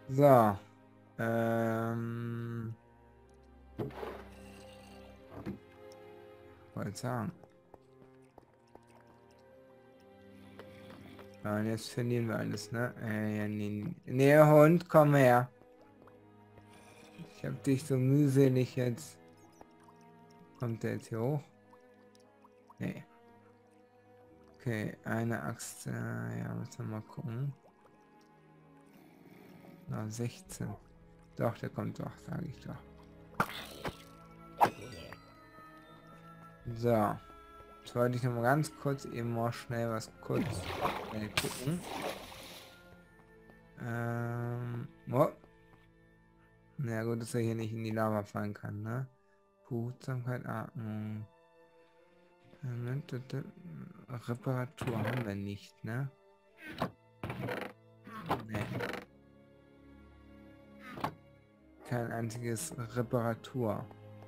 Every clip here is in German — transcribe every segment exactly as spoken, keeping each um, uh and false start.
So. Ähm. Wollte sagen. Ja, und jetzt verlieren wir alles, ne? Äh, ja, nee, nee, Hund, komm her. Ich hab dich so mühselig jetzt. Kommt der jetzt hier hoch? Nee. Okay, eine Axt. Äh, ja, müssen wir mal gucken. Na, sechzehn. Doch, der kommt doch, sage ich doch. So. Jetzt wollte ich noch mal ganz kurz eben mal schnell was kurz schnell gucken. Ähm. Oh. Na gut, dass er hier nicht in die Lava fallen kann, ne? Behutsamkeit, Atmung. Moment, d- d- Reparatur haben wir nicht, ne? Nee. Kein einziges Reparatur.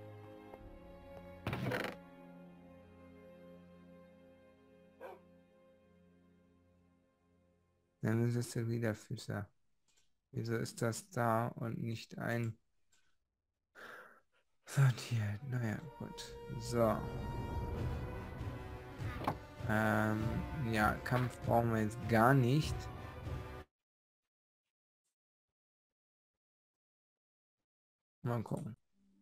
Dann ist es der Gliederfüßer. Wieso ist das da und nicht ein sortiert? Naja, gut. So. Ähm, ja, Kampf brauchen wir jetzt gar nicht. Mal gucken.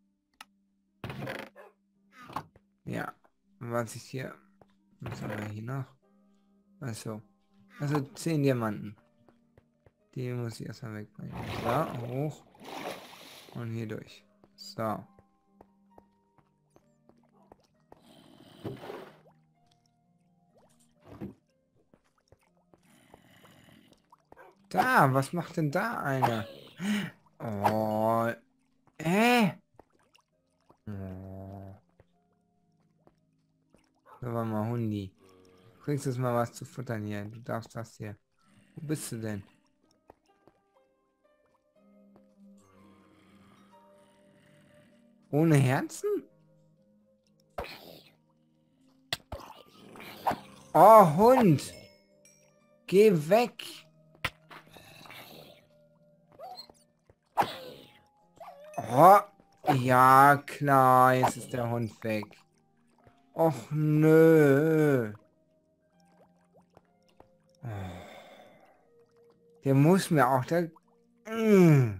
Ja, was ich hier... Was haben wir hier noch? Achso. Also zehn Diamanten. Die muss ich erstmal wegbringen. So, hoch. Und hier durch. So. Da, was macht denn da einer? Oh, äh. Oh. So, warte mal, Hundi. Du kriegst jetzt mal was zu futtern hier. Du darfst das hier. Wo bist du denn? Ohne Herzen? Oh, Hund! Geh weg! Oh, ja, klar, jetzt ist der Hund weg. Och, nö. Oh, der muss mir auch, der... Mm.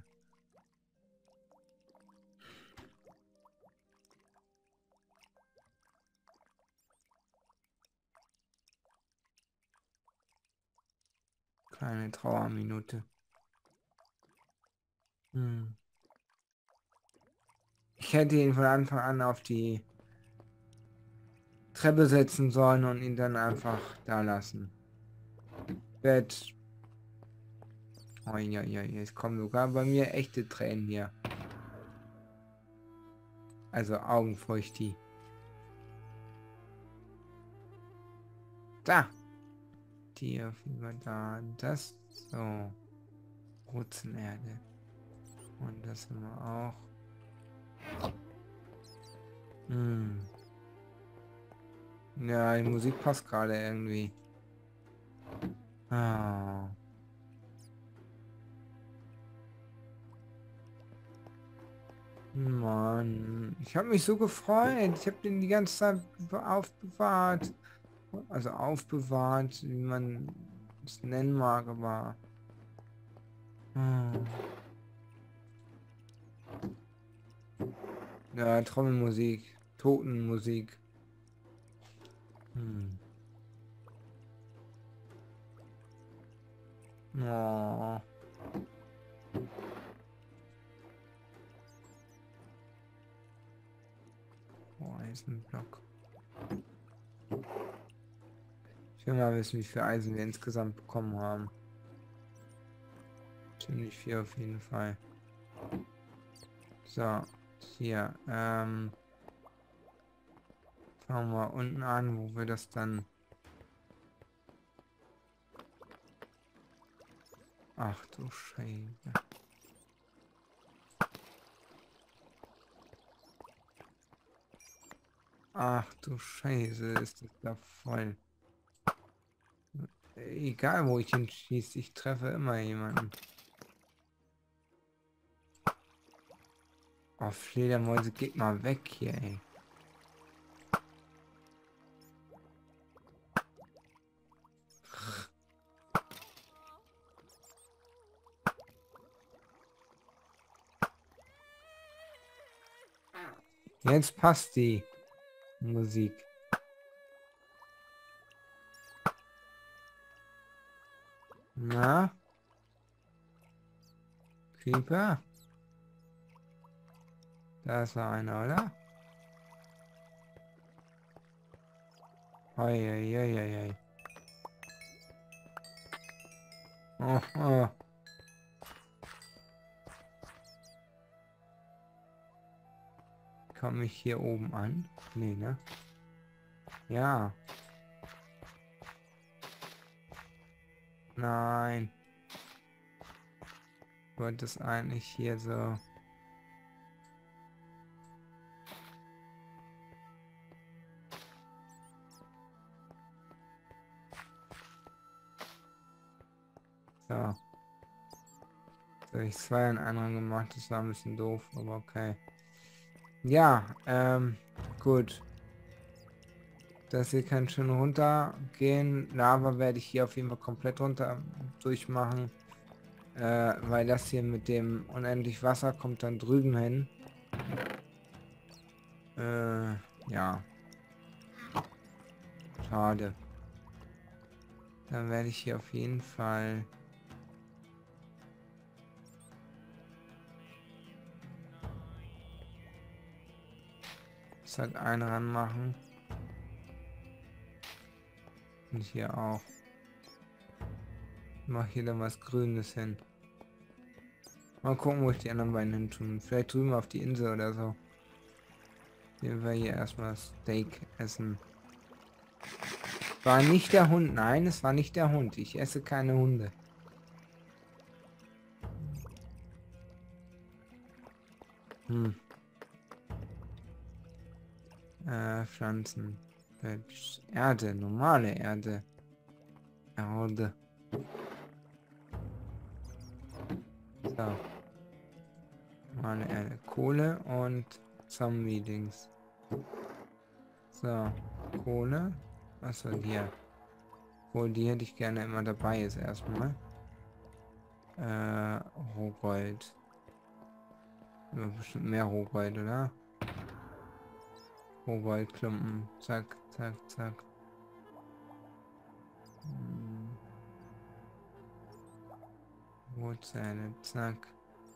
Kleine Trauerminute. Hm. Ich hätte ihn von Anfang an auf die Treppe setzen sollen und ihn dann einfach da lassen. Bett. Oh, ja, ja, jetzt kommen sogar bei mir echte Tränen hier. Also Augenfeuchti. Da. Tierfieber da. Das. So. Wurzelerde. Und das haben wir auch. Hm. Ja, die Musik passt gerade irgendwie. Ah. Mann. Ich habe mich so gefreut. Ich habe den die ganze Zeit aufbewahrt. Also aufbewahrt, wie man es nennen mag, aber... Hm. Ja, Trommelmusik, Totenmusik. Hm. Oh. Oh, hier ist ein Block. Ich will mal wissen, wie viel Eisen wir insgesamt bekommen haben. Ziemlich viel auf jeden Fall. So, hier. Ähm, fangen wir unten an, wo wir das dann... Ach du Scheiße. Ach du Scheiße, ist das da voll. Egal, wo ich hinschieße, ich treffe immer jemanden. Oh, Fledermäuse, geht mal weg hier, ey. Jetzt passt die Musik. Na? Creeper? Da ist noch einer, oder? Hoi, hoi, hoi, hoi, hoi. Oh, oh. Komme ich hier oben an? Nee, ne? Ja. Nein. Ich wollte es eigentlich hier so... So. So, ich zwei in anderen gemacht, das war ein bisschen doof, aber okay. Ja, ähm, gut. Das hier kann schon runtergehen. Lava werde ich hier auf jeden Fall komplett runter durchmachen. Äh, weil das hier mit dem unendlich Wasser kommt dann drüben hin. Äh, ja. Schade. Dann werde ich hier auf jeden Fall... Zack, einen ranmachen. Und hier auch. Ich mache hier dann was Grünes hin. Mal gucken, wo ich die anderen beiden hin tun. Vielleicht drüben auf die Insel oder so. Nehmen wir hier erstmal Steak essen. War nicht der Hund. Nein, es war nicht der Hund. Ich esse keine Hunde. Hm. Äh, Pflanzen. Erde, normale Erde. Erde. So. Normale Erde. Kohle und Zombie-Dings. So. Kohle. Achso, hier. Wohl, die hätte ich gerne immer dabei ist erstmal. Äh, Rohgold. Ja, bestimmt mehr Rohgold, oder? Rohgoldklumpen. Zack, zack, zack. Hm. Rotzähne, zack.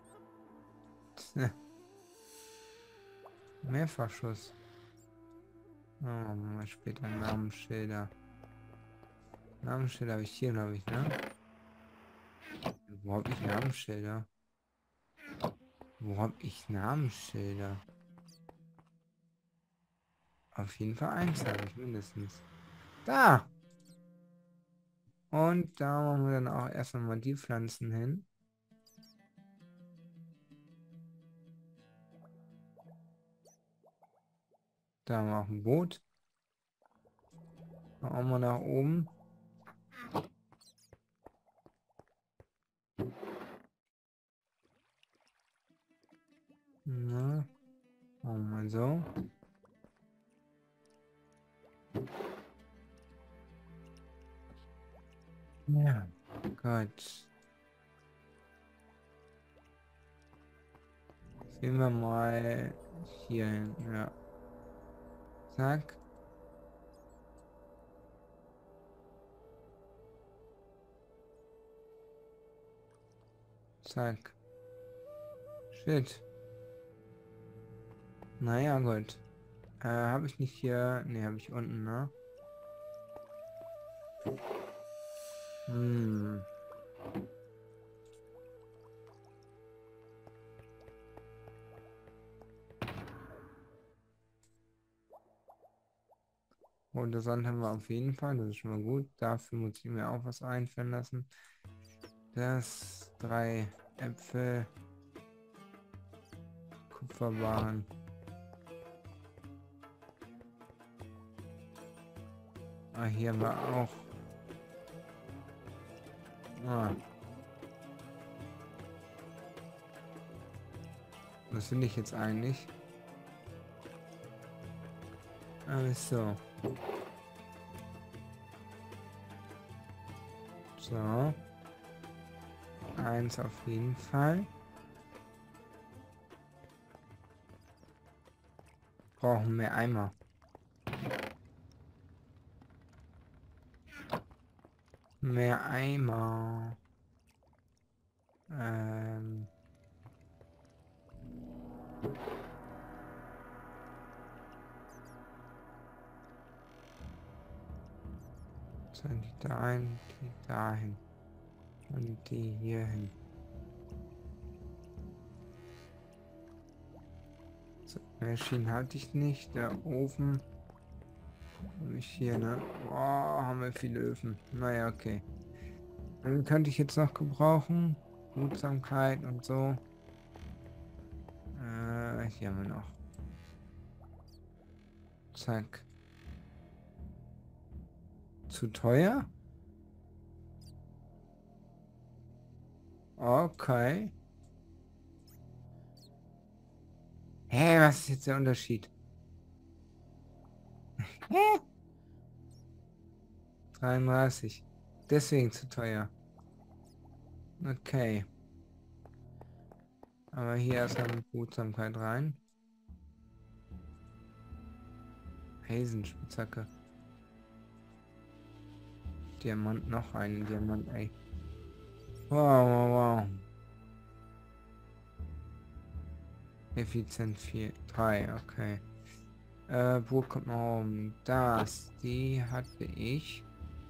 Mehrfachschuss. Oh, mal später Namensschilder. Namensschilder habe ich hier, glaube ich, ne? Wo habe ich Namensschilder? Wo habe ich Namensschilder? Auf jeden Fall eins habe ich mindestens. Da! Und da machen wir dann auch erstmal mal die Pflanzen hin. Da haben wir auch ein Boot. Auch mal nach oben. Na, machen wir mal so. Ja, Gott. Sehen wir mal hier hin, ja. Zack. Zack. Shit. Naja, gut. Äh, habe ich nicht hier... Ne, habe ich unten, ne? Hm. Und der Sand haben wir auf jeden Fall, das ist schon mal gut. Dafür muss ich mir auch was einfallen lassen. Das drei Äpfel. Kupferbahn. Ah, hier war auch. Ah. Was will ich jetzt eigentlich? Also. So. Eins auf jeden Fall. Brauchen mehr Eimer. Mehr Eimer. Ähm. So, die dahin, die dahin. Und die hier hin. So, mehr Schienen hatte ich nicht. Der Ofen. Nicht hier, ne? Boah, haben wir viele Öfen. Naja, okay. Dann könnte ich jetzt noch gebrauchen. Behutsamkeit und so. Äh, hier haben wir noch. Zack. Zu teuer? Okay. Hä, was ist jetzt der Unterschied? Hä? dreiunddreißig. Deswegen zu teuer. Okay. Aber hier erstmal mit Behutsamkeit rein. Eisenspitzhacke. Diamant, noch einen Diamant, ey. Wow, wow, wow. Effizient vier, drei, okay. Äh, wo kommt noch oben? Das, die hatte ich.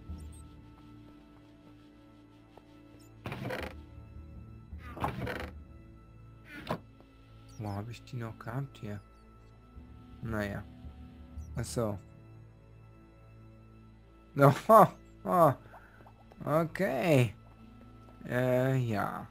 Wo habe ich die noch gehabt hier? Naja. Achso. Oh, oh, oh. Okay. Äh, ja.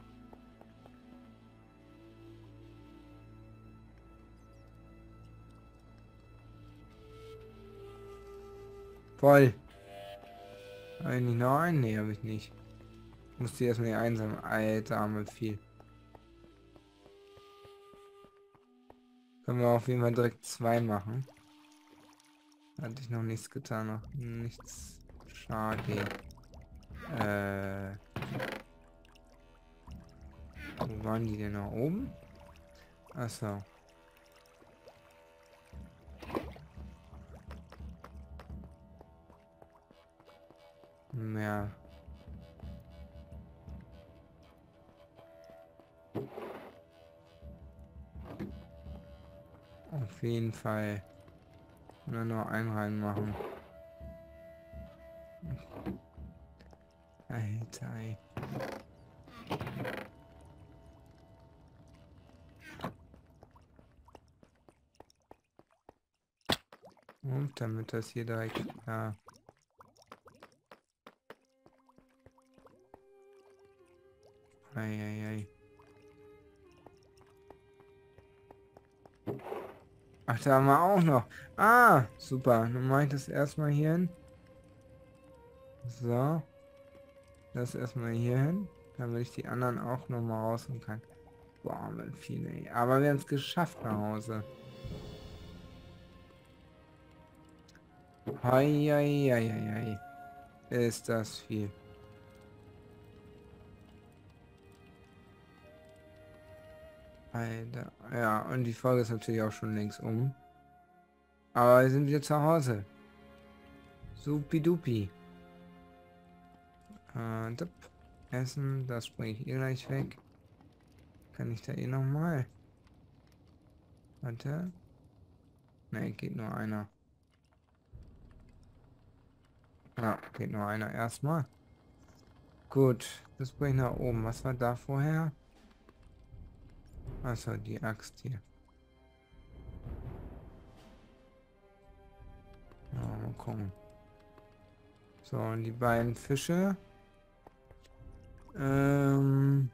Voll. Habe ich nicht noch einen? Nee, habe ich nicht. Musste erstmal die einsam. Alter, haben wir viel. Können wir auf jeden Fall direkt zwei machen. Hatte ich noch nichts getan, noch nichts. Schade. Äh. Wo waren die denn nach oben? Achso. Mehr. Auf jeden Fall. Nur noch einen reinmachen. Alter, ey. Und damit das hier direkt klar. Eieiei. Ach, da haben wir auch noch. Ah, super. Dann mache ich das erstmal hier hin. So. Das erstmal hier hin. Damit ich die anderen auch noch mal rausholen kann. Boah, mit viele. Ey. Aber wir haben es geschafft nach Hause. Heieieiei. Ist das viel. Alter. Ja, und die Folge ist natürlich auch schon längst um. Aber wir sind wieder zu Hause. Supidupi. Äh, dup. Essen, das bringe ich eh gleich weg. Kann ich da eh noch mal? Warte. Ne, geht nur einer. Ja, geht nur einer erstmal. Gut, das bringe ich nach oben. Was war da vorher? Achso, die Axt hier. Ja, mal gucken. So, und die beiden Fische. Ähm.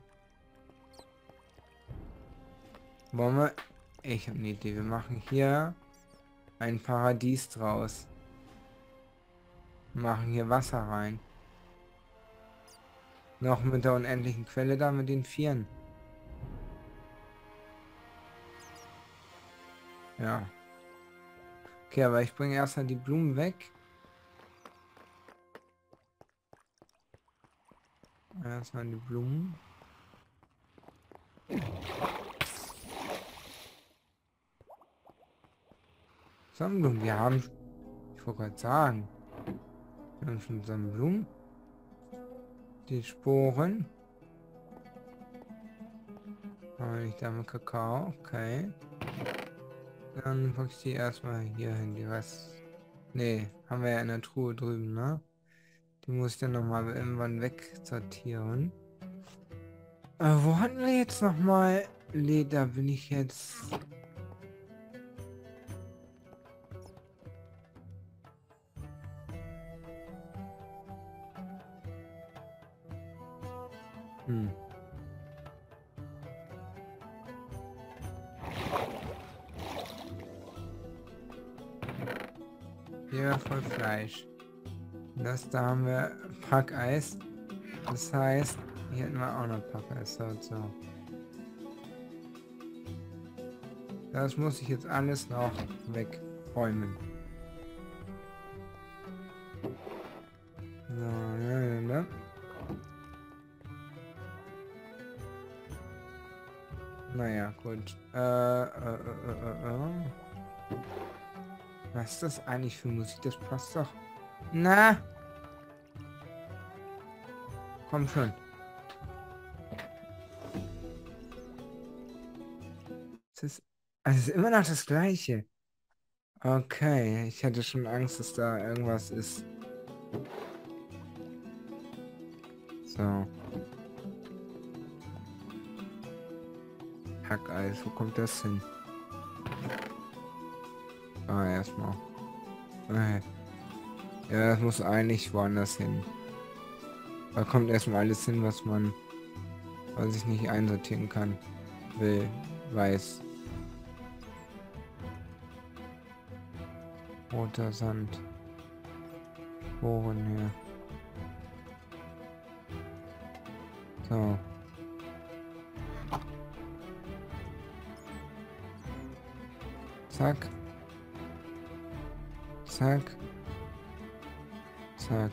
Wollen wir... Ich habe eine Idee. Wir machen hier ein Paradies draus. Machen hier Wasser rein. Noch mit der unendlichen Quelle da mit den Vieren. Ja. Okay, aber ich bringe erstmal die Blumen weg. Erstmal die Blumen. Sonnenblumen, wir haben... Ich wollte gerade sagen. Wir haben schon Sonnenblumen. Die Sporen. Aber nicht damit Kakao. Okay. Dann packe ich die erstmal hier hin. Die Rest... Nee, haben wir ja in der Truhe drüben, ne? Die muss ich dann nochmal irgendwann wegsortieren. Äh, wo hatten wir jetzt nochmal Leder? Bin ich jetzt... Hm. Hier voll Fleisch. Das da haben wir Packeis. Das heißt, hier hätten wir auch noch Packeis. So, so. Das muss ich jetzt alles noch wegräumen. So, ja, ja, ja. Naja, gut. Äh, äh, äh, äh, äh. Was ist das eigentlich für Musik? Das passt doch. Na! Komm schon. Es ist, also es ist immer noch das Gleiche. Okay, ich hatte schon Angst, dass da irgendwas ist. So. Hackeis, wo kommt das hin? Ah, erstmal. Okay. Ja, das muss eigentlich woanders hin. Da kommt erstmal alles hin, was man, was ich nicht einsortieren kann, will, weiß. Roter Sand. Sporen hier. So. Zack. Zack. Zack.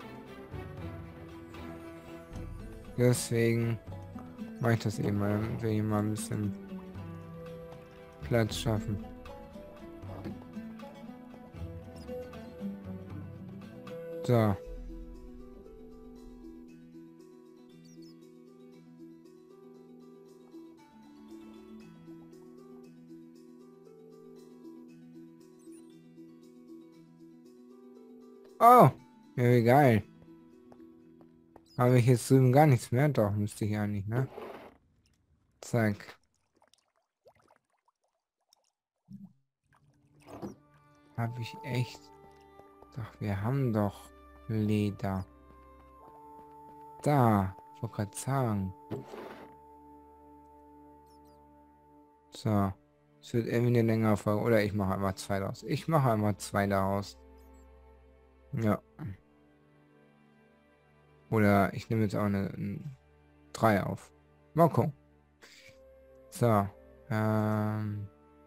Deswegen mache ich das eben mal, will ich mal ein bisschen Platz schaffen. So. Oh, ja, wie geil. Habe ich jetzt drüben gar nichts mehr? Doch, müsste ich eigentlich, ne? Zack. Habe ich echt... Doch, wir haben doch Leder. Da, ich wollte gerade sagen. So. Es wird irgendwie eine längere Folge. Oder ich mache einmal zwei daraus. Ich mache einmal zwei daraus. Ja. Oder ich nehme jetzt auch eine, eine drei auf. Mal gucken. So. Ähm.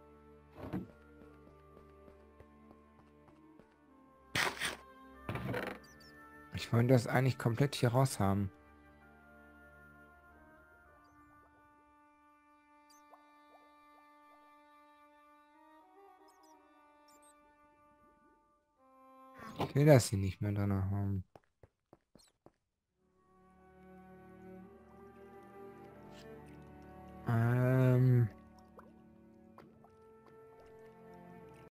Ich wollte das eigentlich komplett hier raus haben. Ich will das hier nicht mehr drin haben.